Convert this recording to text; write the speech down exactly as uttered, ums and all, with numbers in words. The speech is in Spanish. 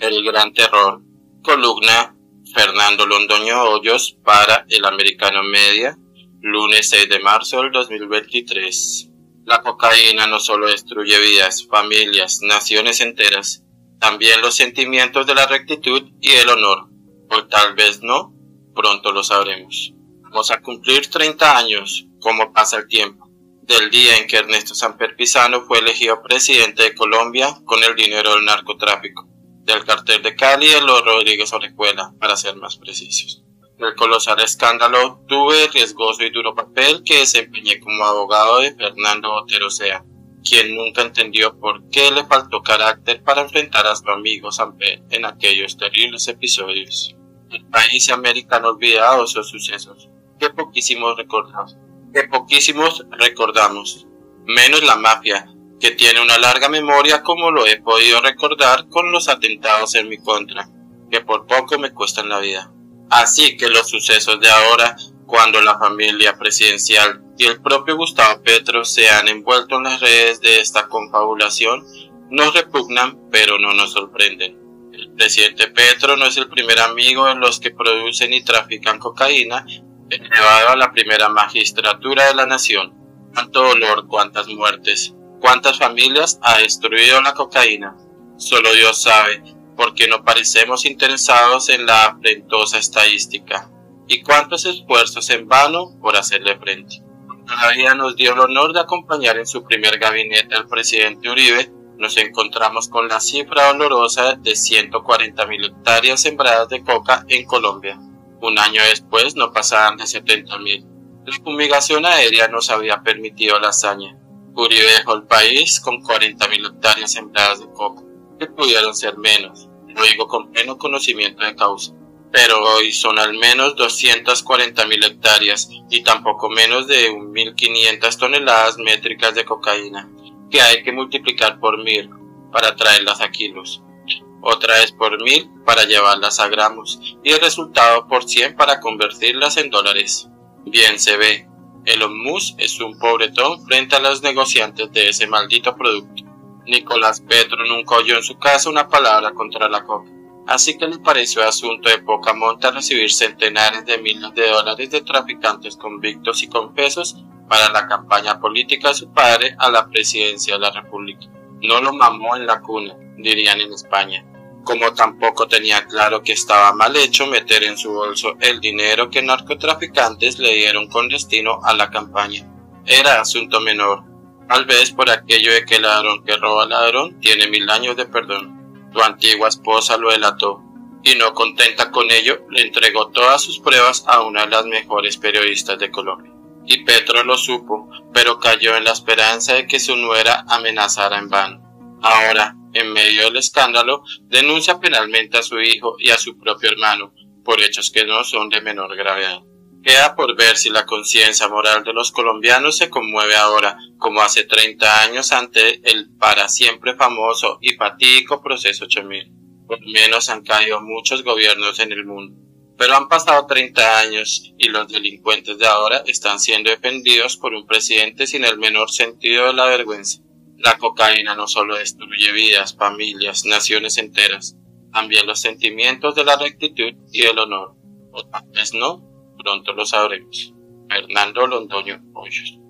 El Gran Terror. Columna Fernando Londoño Hoyos para El Americano Media, lunes seis de marzo del dos mil veintitrés. La cocaína no solo destruye vidas, familias, naciones enteras, también los sentimientos de la rectitud y el honor. O tal vez no, pronto lo sabremos. Vamos a cumplir treinta años, como pasa el tiempo, del día en que Ernesto Samper Pizano fue elegido presidente de Colombia con el dinero del narcotráfico, del cartel de Cali y de los Rodríguez Orejuela, para ser más precisos. El colosal escándalo tuve el riesgoso y duro papel que desempeñé como abogado de Fernando Botero Sea, quien nunca entendió por qué le faltó carácter para enfrentar a su amigo Samper en aquellos terribles episodios. El país y América han olvidado esos sucesos, que poquísimos recordamos, que poquísimos recordamos, menos la mafia, que tiene una larga memoria como lo he podido recordar con los atentados en mi contra, que por poco me cuestan la vida. Así que los sucesos de ahora, cuando la familia presidencial y el propio Gustavo Petro se han envuelto en las redes de esta confabulación, nos repugnan pero no nos sorprenden. El presidente Petro no es el primer amigo de los que producen y trafican cocaína, elevado a la primera magistratura de la nación. Cuánto dolor, cuántas muertes, cuántas familias ha destruido la cocaína. Solo Dios sabe, porque no parecemos interesados en la afrentosa estadística. Y cuántos esfuerzos en vano por hacerle frente. Todavía nos dio el honor de acompañar en su primer gabinete al presidente Uribe. Nos encontramos con la cifra dolorosa de ciento cuarenta mil hectáreas sembradas de coca en Colombia. Un año después no pasaban de setenta mil. La fumigación aérea nos había permitido la hazaña. Uribe dejó el país con cuarenta mil hectáreas sembradas de coca, que pudieron ser menos, lo digo con pleno conocimiento de causa. Pero hoy son al menos doscientas cuarenta mil hectáreas y tampoco menos de mil quinientas toneladas métricas de cocaína, que hay que multiplicar por mil para traerlas a kilos, otra vez por mil para llevarlas a gramos y el resultado por cien para convertirlas en dólares. Bien se ve, Elon Musk es un pobretón frente a los negociantes de ese maldito producto. Nicolás Petro nunca oyó en su casa una palabra contra la coca, así que le pareció asunto de poca monta recibir centenares de miles de dólares de traficantes convictos y confesos para la campaña política de su padre a la presidencia de la República. No lo mamó en la cuna, dirían en España. Como tampoco tenía claro que estaba mal hecho meter en su bolso el dinero que narcotraficantes le dieron con destino a la campaña. Era asunto menor, tal vez por aquello de que ladrón que roba ladrón tiene mil años de perdón. Tu antigua esposa lo delató, y no contenta con ello, le entregó todas sus pruebas a una de las mejores periodistas de Colombia. Y Petro lo supo, pero cayó en la esperanza de que su nuera amenazara en vano. Ahora, en medio del escándalo, denuncia penalmente a su hijo y a su propio hermano, por hechos que no son de menor gravedad. Queda por ver si la conciencia moral de los colombianos se conmueve ahora, como hace treinta años ante el para siempre famoso y fatídico proceso ocho mil. Por lo menos han caído muchos gobiernos en el mundo. Pero han pasado treinta años y los delincuentes de ahora están siendo defendidos por un presidente sin el menor sentido de la vergüenza. La cocaína no solo destruye vidas, familias, naciones enteras, también los sentimientos de la rectitud y del honor. O tal vez no, pronto lo sabremos. Fernando Londoño Hoyos.